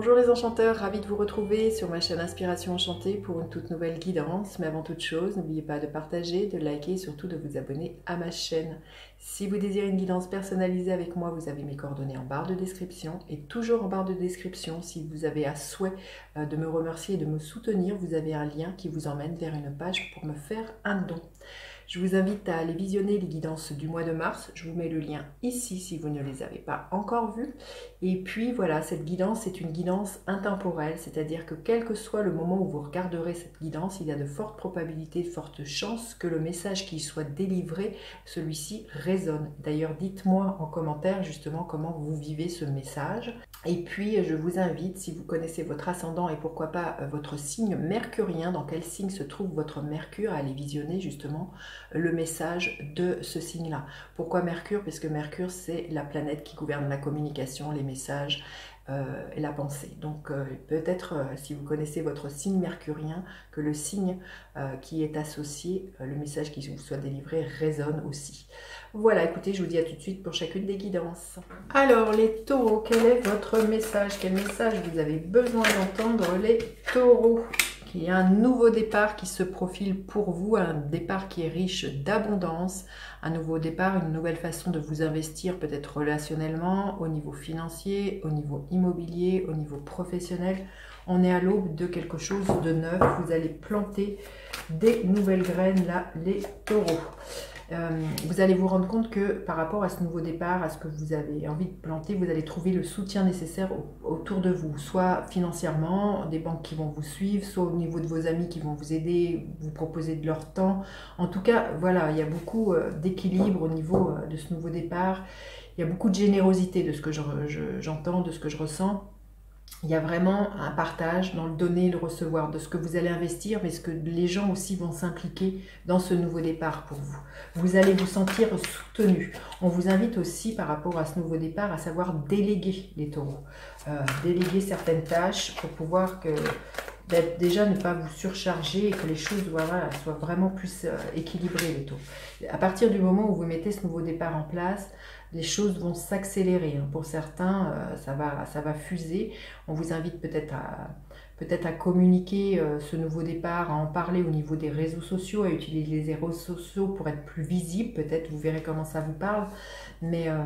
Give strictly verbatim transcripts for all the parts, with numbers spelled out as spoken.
Bonjour les enchanteurs, ravi de vous retrouver sur ma chaîne Inspiration Enchantée pour une toute nouvelle guidance. Mais avant toute chose, n'oubliez pas de partager, de liker et surtout de vous abonner à ma chaîne. Si vous désirez une guidance personnalisée avec moi, vous avez mes coordonnées en barre de description. Et toujours en barre de description, si vous avez à souhait de me remercier et de me soutenir, vous avez un lien qui vous emmène vers une page pour me faire un don. Je vous invite à aller visionner les guidances du mois de mars. Je vous mets le lien ici si vous ne les avez pas encore vues. Et puis voilà, cette guidance est une guidance intemporelle, c'est-à-dire que quel que soit le moment où vous regarderez cette guidance, il y a de fortes probabilités, de fortes chances que le message qui y soit délivré, celui-ci résonne. D'ailleurs, dites-moi en commentaire justement comment vous vivez ce message. Et puis, je vous invite, si vous connaissez votre ascendant et pourquoi pas votre signe mercurien, dans quel signe se trouve votre Mercure, à aller visionner justement le message de ce signe-là. Pourquoi Mercure? Parce que Mercure, c'est la planète qui gouverne la communication, les messages euh, et la pensée. Donc, euh, peut-être, euh, si vous connaissez votre signe mercurien, que le signe euh, qui est associé, euh, le message qui vous soit délivré, résonne aussi. Voilà, écoutez, je vous dis à tout de suite pour chacune des guidances. Alors, les taureaux, quel est votre message? Quel message vous avez besoin d'entendre, les taureaux? Il y a un nouveau départ qui se profile pour vous, un départ qui est riche d'abondance, un nouveau départ, une nouvelle façon de vous investir, peut-être relationnellement, au niveau financier, au niveau immobilier, au niveau professionnel. On est à l'aube de quelque chose de neuf, vous allez planter des nouvelles graines là, les taureaux. Euh, vous allez vous rendre compte que par rapport à ce nouveau départ, à ce que vous avez envie de planter, vous allez trouver le soutien nécessaire au, autour de vous, soit financièrement, des banques qui vont vous suivre, soit au niveau de vos amis qui vont vous aider, vous proposer de leur temps. En tout cas, voilà, il y a beaucoup euh, d'équilibre au niveau euh, de ce nouveau départ. Il y a beaucoup de générosité de ce que j'entends, je, je, de ce que je ressens. Il y a vraiment un partage dans le donner, le recevoir, de ce que vous allez investir, mais ce que les gens aussi vont s'impliquer dans ce nouveau départ pour vous. Vous allez vous sentir soutenu. On vous invite aussi, par rapport à ce nouveau départ, à savoir déléguer les taureaux. Euh, déléguer certaines tâches pour pouvoir que... déjà ne pas vous surcharger et que les choses voilà, soient vraiment plus euh, équilibrées les taux. À partir du moment où vous mettez ce nouveau départ en place, les choses vont s'accélérer. Hein. Pour certains, euh, ça, va, ça va fuser. On vous invite peut-être à, peut-être à communiquer euh, ce nouveau départ, à en parler au niveau des réseaux sociaux, à utiliser les réseaux sociaux pour être plus visible. Peut-être vous verrez comment ça vous parle. Mais euh,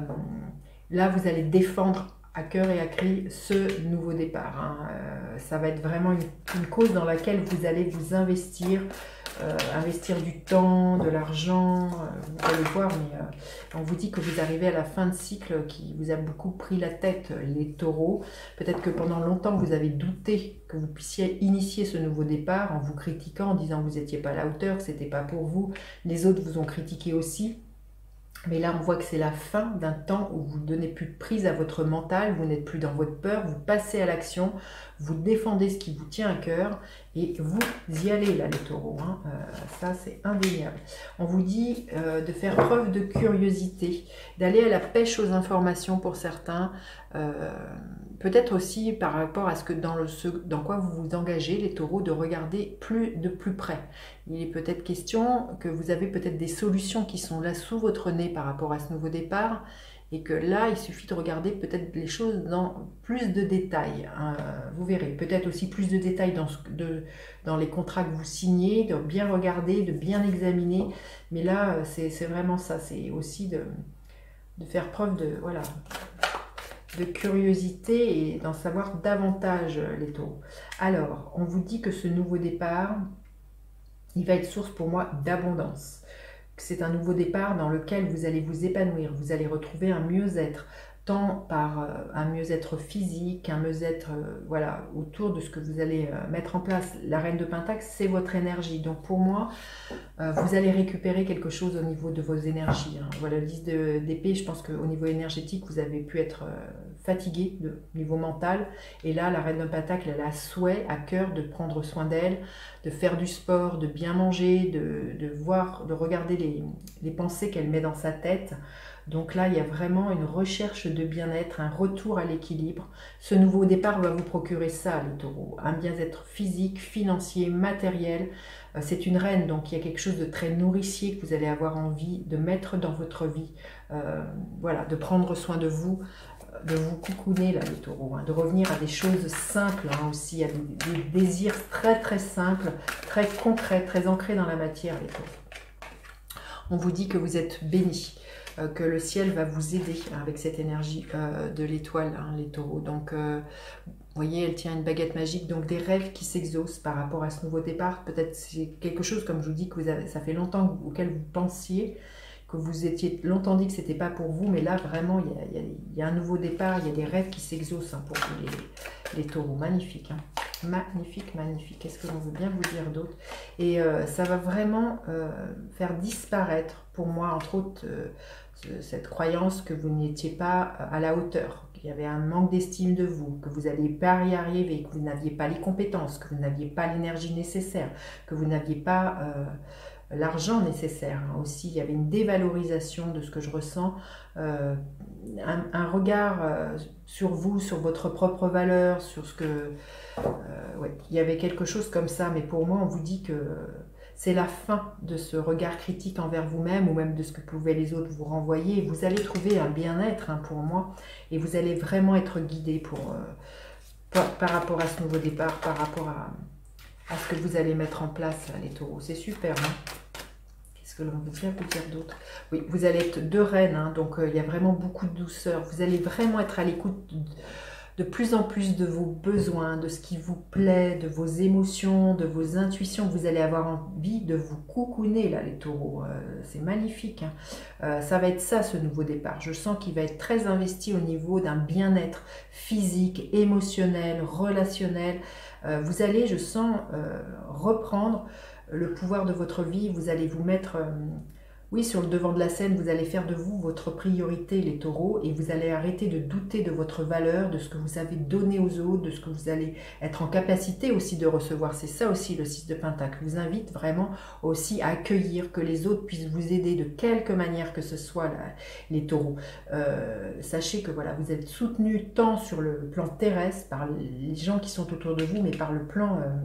là, vous allez défendre à cœur et à cri ce nouveau départ. Hein. Euh, ça va être vraiment une, une cause dans laquelle vous allez vous investir, euh, investir du temps, de l'argent, euh, vous allez voir, mais euh, on vous dit que vous arrivez à la fin de cycle qui vous a beaucoup pris la tête, les taureaux. Peut-être que pendant longtemps vous avez douté que vous puissiez initier ce nouveau départ en vous critiquant, en disant que vous n'étiez pas à la hauteur, que ce n'était pas pour vous. Les autres vous ont critiqué aussi. Mais là, on voit que c'est la fin d'un temps où vous ne donnez plus de prise à votre mental, vous n'êtes plus dans votre peur, vous passez à l'action, vous défendez ce qui vous tient à cœur et vous y allez là, les taureaux. Hein. Euh, ça, c'est indéniable. On vous dit euh, de faire preuve de curiosité, d'aller à la pêche aux informations pour certains, euh, peut-être aussi par rapport à ce que dans, le, ce, dans quoi vous vous engagez, les taureaux, de regarder plus de plus près. Il est peut-être question que vous avez peut-être des solutions qui sont là sous votre nez par rapport à ce nouveau départ et que là, il suffit de regarder peut-être les choses dans plus de détails. Hein. Vous verrez, peut-être aussi plus de détails dans, ce, de, dans les contrats que vous signez, de bien regarder, de bien examiner. Mais là, c'est vraiment ça, c'est aussi de, de faire preuve de, voilà, de curiosité et d'en savoir davantage, les taureaux. Alors, on vous dit que ce nouveau départ, il va être source pour moi d'abondance. C'est un nouveau départ dans lequel vous allez vous épanouir, vous allez retrouver un mieux-être, tant par euh, un mieux-être physique, un mieux-être euh, voilà, autour de ce que vous allez euh, mettre en place. La reine de Pentacle, c'est votre énergie. Donc pour moi, euh, vous allez récupérer quelque chose au niveau de vos énergies. Hein. Voilà, le dix d'épée, je pense qu'au niveau énergétique, vous avez pu être euh, fatigué de niveau mental. Et là, la reine de Pentacle, elle a souhait, à cœur de prendre soin d'elle, de faire du sport, de bien manger, de, de voir, de regarder les, les pensées qu'elle met dans sa tête. Donc là, il y a vraiment une recherche de bien-être, un retour à l'équilibre. Ce nouveau départ va vous procurer ça, les taureaux. Un bien-être physique, financier, matériel. C'est une reine, donc il y a quelque chose de très nourricier que vous allez avoir envie de mettre dans votre vie. Euh, voilà, de prendre soin de vous de vous coucouner, là, les taureaux, hein, de revenir à des choses simples hein, aussi, à des, des désirs très très simples, très concrets, très ancrés dans la matière, les taureaux. On vous dit que vous êtes bénis, euh, que le ciel va vous aider hein, avec cette énergie euh, de l'étoile, hein, les taureaux. Donc, euh, vous voyez, elle tient une baguette magique, donc des rêves qui s'exaucent par rapport à ce nouveau départ. Peut-être c'est quelque chose, comme je vous dis, que vous avez, ça fait longtemps auquel vous pensiez, que vous étiez longtemps dit que c'était pas pour vous, mais là vraiment il y a, il y a, il y a un nouveau départ, il y a des rêves qui s'exaucent hein, pour vous les, les taureaux. Magnifique, hein. Magnifique, magnifique. Qu'est-ce que l'on veut bien vous dire d'autre? Et euh, ça va vraiment euh, faire disparaître pour moi, entre autres, euh, cette croyance que vous n'étiez pas à la hauteur, qu'il y avait un manque d'estime de vous, que vous n'alliez pas y arriver, que vous n'aviez pas les compétences, que vous n'aviez pas l'énergie nécessaire, que vous n'aviez pas... Euh, l'argent nécessaire hein. Aussi, il y avait une dévalorisation de ce que je ressens, euh, un, un regard euh, sur vous, sur votre propre valeur, sur ce que... Euh, ouais, il y avait quelque chose comme ça, mais pour moi, on vous dit que c'est la fin de ce regard critique envers vous-même, ou même de ce que pouvaient les autres vous renvoyer. Vous allez trouver un bien-être hein, pour moi, et vous allez vraiment être guidé pour, euh, par, par rapport à ce nouveau départ, par rapport à... à ce que vous allez mettre en place, les taureaux. C'est super. Hein, qu'est-ce que l'on veut bien vous dire d'autre? Oui, vous allez être deux reines, hein, donc euh, il y a vraiment beaucoup de douceur. Vous allez vraiment être à l'écoute de, de plus en plus de vos besoins, de ce qui vous plaît, de vos émotions, de vos intuitions. Vous allez avoir envie de vous coucouner, là, les taureaux. Euh, c'est magnifique. Hein. Euh, ça va être ça, ce nouveau départ. Je sens qu'il va être très investi au niveau d'un bien-être physique, émotionnel, relationnel. Euh, vous allez, je sens, euh, reprendre le pouvoir de votre vie. Vous allez vous mettre, euh, oui, sur le devant de la scène. Vous allez faire de vous votre priorité, les taureaux, et vous allez arrêter de douter de votre valeur, de ce que vous avez donné aux autres, de ce que vous allez être en capacité aussi de recevoir. C'est ça aussi le six de Pentacle. Je vous invite vraiment aussi à accueillir, que les autres puissent vous aider de quelque manière que ce soit, là, les taureaux. Euh, sachez que voilà, vous êtes soutenus tant sur le plan terrestre par les gens qui sont autour de vous, mais par le plan... Euh,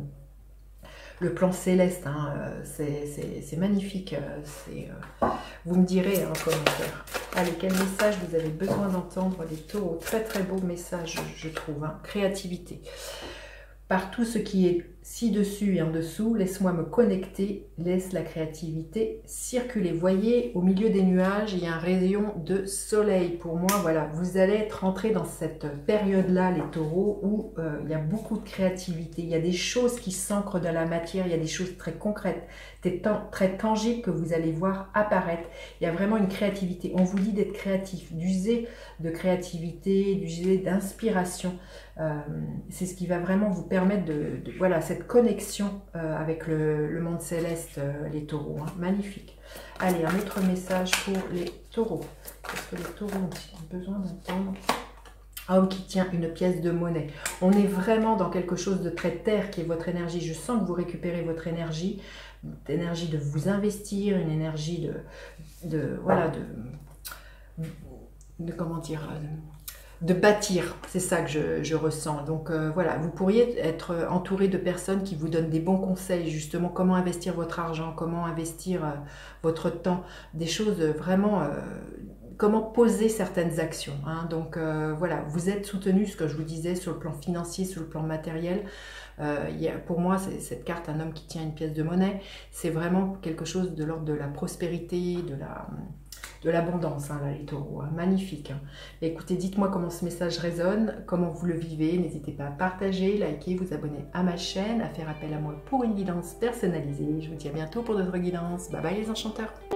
le plan céleste, hein, c'est magnifique. Euh, vous me direz en commentaire. Allez, quel message vous avez besoin d'entendre, les taureaux? Très très beau message, je trouve. Hein. Créativité. Par tout ce qui est ci-dessus et en dessous, laisse-moi me connecter, laisse la créativité circuler. Voyez, au milieu des nuages, il y a un rayon de soleil. Pour moi, voilà, vous allez être rentré dans cette période-là, les taureaux, où euh, il y a beaucoup de créativité. Il y a des choses qui s'ancrent dans la matière, il y a des choses très concrètes, très tangibles que vous allez voir apparaître. Il y a vraiment une créativité. On vous dit d'être créatif, d'user de créativité, d'user d'inspiration. Euh, c'est ce qui va vraiment vous permettre de, de voilà, cette connexion euh, avec le, le monde céleste, euh, les taureaux. Hein. Magnifique. Allez, un autre message pour les taureaux. Qu'est-ce que les taureaux ont besoin d'entendre? Homme qui tient une pièce de monnaie. On est vraiment dans quelque chose de très terre qui est votre énergie. Je sens que vous récupérez votre énergie, l'énergie de vous investir, une énergie de, de voilà, de, de comment dire, de bâtir, c'est ça que je, je ressens. Donc euh, voilà, vous pourriez être entouré de personnes qui vous donnent des bons conseils, justement, comment investir votre argent, comment investir euh, votre temps, des choses vraiment, euh, comment poser certaines actions. Hein. Donc euh, voilà, vous êtes soutenu, ce que je vous disais, sur le plan financier, sur le plan matériel. Euh, il y a, pour moi, cette carte, un homme qui tient une pièce de monnaie, c'est vraiment quelque chose de l'ordre de la prospérité, de la... de l'abondance, hein, là, les taureaux. Hein. Magnifique. Hein. Écoutez, dites-moi comment ce message résonne, comment vous le vivez. N'hésitez pas à partager, liker, vous abonner à ma chaîne, à faire appel à moi pour une guidance personnalisée. Je vous dis à bientôt pour d'autres guidances. Bye bye les enchanteurs.